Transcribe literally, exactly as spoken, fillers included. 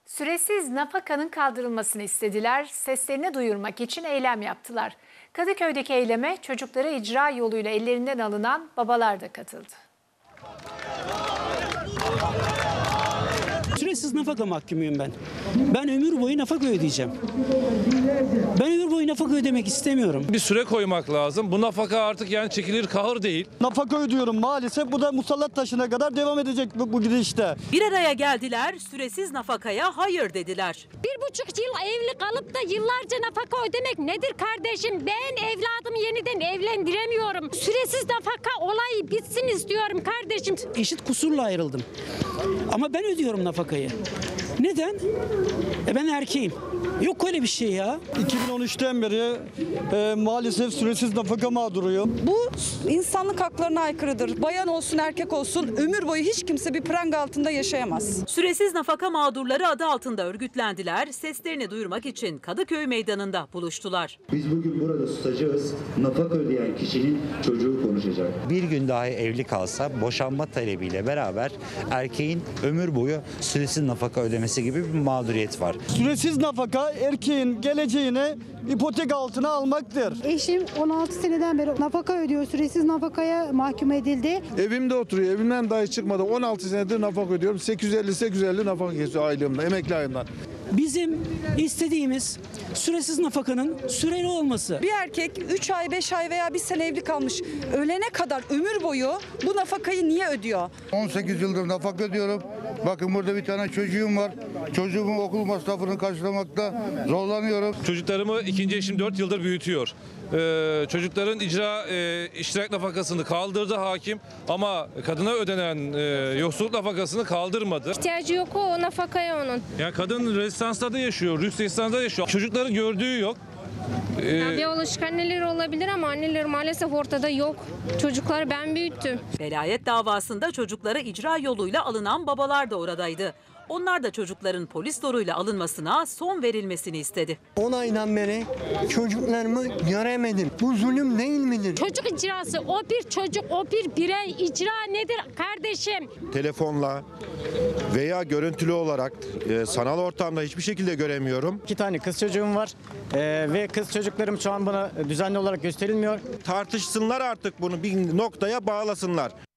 Süresiz nafakanın kaldırılmasını istediler, seslerini duyurmak için eylem yaptılar. Kadıköy'deki eyleme çocukları icra yoluyla ellerinden alınan babalar da katıldı. Süresiz nafaka mahkumuyum ben. Ben ömür boyu nafaka ödeyeceğim. Ben ömür boyu nafaka ödemek istemiyorum. Bir süre koymak lazım. Bu nafaka artık yani çekilir kahır değil. Nafaka ödüyorum maalesef. Bu da musallat taşına kadar devam edecek bu, bu gidişte. Bir araya geldiler, süresiz nafakaya hayır dediler. Bir buçuk yıl evli kalıp da yıllarca nafaka ödemek nedir kardeşim? Ben evladımı yeniden evlendiremiyorum. Süresiz nafaka olayı bitsin istiyorum kardeşim. Eşit kusurla ayrıldım. Ama ben ödüyorum nafakayı. Neden? E ben erkeğim. Yok öyle bir şey ya. iki bin on üçten beri e, maalesef süresiz nafaka mağduruyum. Bu insanlık haklarına aykırıdır. Bayan olsun erkek olsun ömür boyu hiç kimse bir pranga altında yaşayamaz. Süresiz nafaka mağdurları adı altında örgütlendiler, seslerini duyurmak için Kadıköy Meydanı'nda buluştular. Biz bugün burada susacağız. Nafaka ödeyen kişinin çocuğu konuşacak. Bir gün daha evli kalsa boşanma talebiyle beraber erkeğin ömür boyu süresiz nafaka ödemesi gibi bir mağduriyet var. Süresiz nafaka erkeğin geleceğini ipotek altına almaktır. Eşim on altı seneden beri nafaka ödüyor. Süresiz nafakaya mahkum edildi. Evimde oturuyor. Evimden dahi çıkmadı. on altı senedir nafaka ödüyorum. sekiz yüz elli sekiz yüz elli nafaka kesiyor aylığımda, emekli ayımdan. Bizim istediğimiz süresiz nafakanın süreli olması. Bir erkek üç ay, beş ay veya bir sene evli kalmış. Ölene kadar ömür boyu bu nafakayı niye ödüyor? on sekiz yıldır nafaka ödüyorum. Bakın burada bir tane çocuğum var. Çocuğumun okul masrafını karşılamakta zorlanıyorum. Çocuklarımı ikinci eşim dört yıldır büyütüyor. Ee, çocukların icra e, iştirak nafakasını kaldırdı hakim ama kadına ödenen e, yoksulluk nafakasını kaldırmadı. İhtiyacı yok o nafakaya onun. Yani kadın rezidanslarda yaşıyor, lüks rezidanslarda yaşıyor. Çocukların gördüğü yok. Ee, Biyolojik anneleri olabilir ama anneleri maalesef ortada yok. Çocukları ben büyüttüm. Velayet davasında çocukları icra yoluyla alınan babalar da oradaydı. Onlar da çocukların polis zoruyla alınmasına son verilmesini istedi. on aydan beri çocuklarımı göremedim. Bu zulüm değil midir? Çocuk icrası o bir çocuk, o bir birey. İcra nedir kardeşim? Telefonla veya görüntülü olarak e, sanal ortamda hiçbir şekilde göremiyorum. İki tane kız çocuğum var e, ve kız çocuklarım şu an bana düzenli olarak gösterilmiyor. Tartışsınlar artık bunu, bir noktaya bağlasınlar.